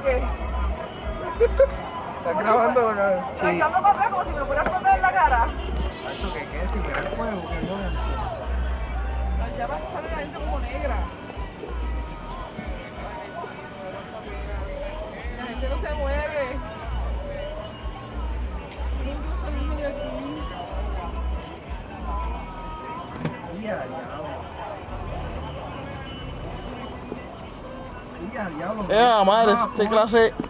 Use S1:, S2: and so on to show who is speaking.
S1: qué?
S2: ¿Estás grabando acá?
S1: Sí. Echando para atrás como si me fuera a explotar en la cara.
S2: Macho, ¿qué? Si fuera el fuego, que no.
S1: Allá va a estar la gente como negra. La gente no se mueve. Incluso niños de aquí.
S2: Ya, diablo. Ya, diablo.
S3: Madre, esta clase